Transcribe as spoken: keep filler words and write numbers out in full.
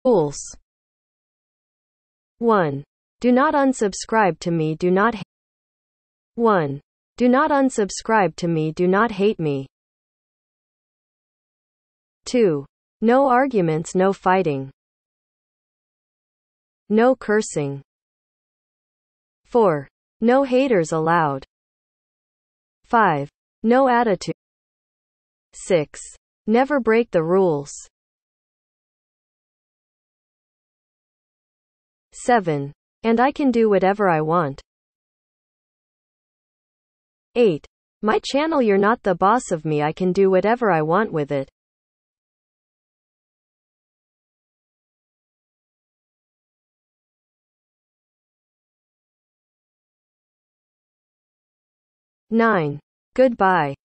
Rules. one. Do not unsubscribe to me. Do not. one. Do not unsubscribe to me. Do not hate me. two. No arguments, no fighting. No cursing. four. No haters allowed. five. No attitude. six. Never break the rules. seven. And I can do whatever I want. eight. My channel, you're not the boss of me. I can do whatever I want with it. nine. Goodbye.